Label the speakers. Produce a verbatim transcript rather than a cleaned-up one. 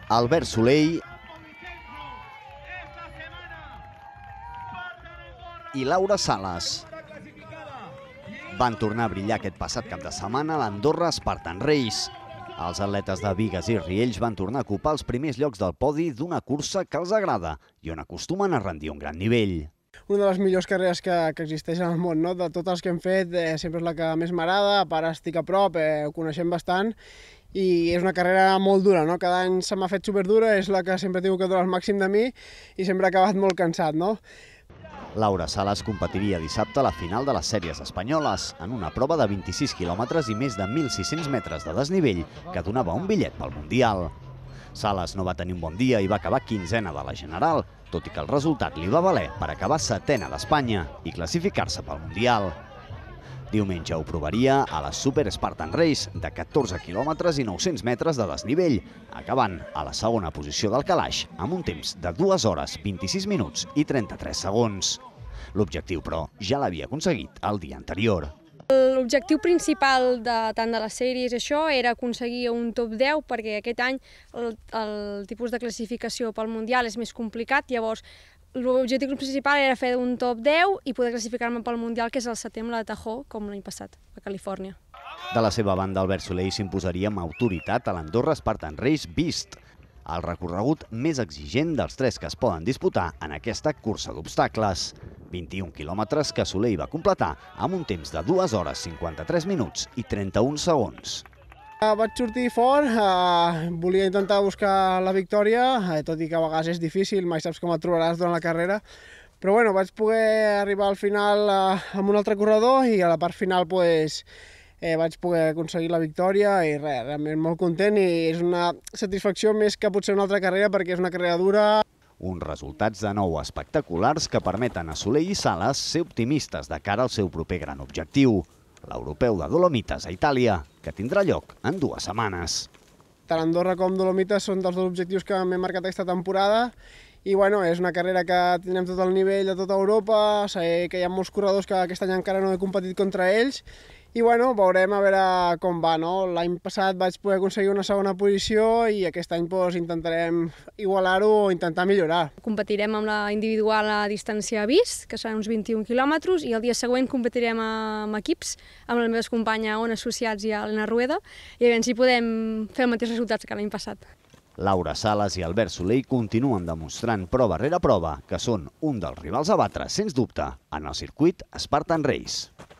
Speaker 1: Albert Soler i Laura Sales van tornar a brillar aquest passat cap de setmana a l'Andorra Spartan Race. Els atletes de Bigues i Riells van tornar a ocupar els primers llocs del podi d'una cursa que els agrada i on acostumen a rendir un gran nivell.
Speaker 2: Una de les millors carreres que, que existeix en el món, no? De totes les que hem fet, eh, sempre és la que més m'agrada, a part estic a prop, eh, ho coneixem bastant, i és una carrera molt dura, no? Cada any se m'ha fet superdura, és la que sempre tinc que donar el màxim de mi i sempre he acabat molt cansat, no?
Speaker 1: Laura Sales competiria dissabte a la final de les sèries espanyoles, en una prova de vint-i-sis quilòmetres i més de mil sis-cents metres de desnivell que donava un bitllet pel Mundial. Sales no va tenir un bon dia i va acabar quinzena de la general, tot i que el resultat li va valer per acabar setena d'Espanya i classificar-se pel Mundial. Diumenge ho provaria a la Super Spartan Race de catorze quilòmetres i nou-cents metres de desnivell, acabant a la segona posició del calaix amb un temps de dues hores, vint-i-sis minuts i trenta-tres segons. L'objectiu, però, ja l'havia aconseguit el dia anterior.
Speaker 3: L'objectiu principal de tant de les sèries això era aconseguir un top deu, perquè aquest any el, el tipus de classificació pel Mundial és més complicat, llavors l'objectiu principal era fer un top deu i poder classificar-me pel Mundial, que és el setembre de Tahoe, com l'any passat, a Califòrnia.
Speaker 1: De la seva banda, Albert Soler s'imposaria amb autoritat a l'Andorra Spartan Race Beast, el recorregut més exigent dels tres que es poden disputar en aquesta cursa d'obstacles. vint-i-un quilòmetres que Soler hi va completar amb un temps de dues hores, cinquanta-tres minuts i trenta-un segons.
Speaker 2: Vaig sortir fort, eh, volia intentar buscar la victòria, eh, tot i que a vegades és difícil, mai saps com et trobaràs durant la carrera, però bueno, vaig poder arribar al final eh, amb un altre corredor i a la part final pues, eh, vaig poder aconseguir la victòria i res, realment molt content i és una satisfacció més que potser una altra carrera perquè és una carrera dura.
Speaker 1: Uns resultats de nou espectaculars que permeten a Soler i Sales ser optimistes de cara al seu proper gran objectiu, l'Europeu de Dolomites a Itàlia, que tindrà lloc en dues setmanes.
Speaker 2: Tant Andorra com Dolomites són dels dos objectius que m'he marcat aquesta temporada i bueno, és una carrera que tindrem tot el nivell de tota Europa, sé que hi ha molts corredors que aquest any encara no he competit contra ells i bueno, veurem a veure com va, no? L'any passat vaig poder aconseguir una segona posició i aquest any doncs, intentarem igualar-ho o intentar millorar.
Speaker 3: Competirem amb la individual a distància Beast, que seran uns vint-i-un quilòmetres, i el dia següent competirem amb equips, amb les meves companyes On Associats i Elena Rueda, i a veure si podem fer els mateixos resultats que l'any passat.
Speaker 1: Laura Sales i Albert Soler continuen demostrant prova rere prova que són un dels rivals a batre, sens dubte, en el circuit Spartan Race.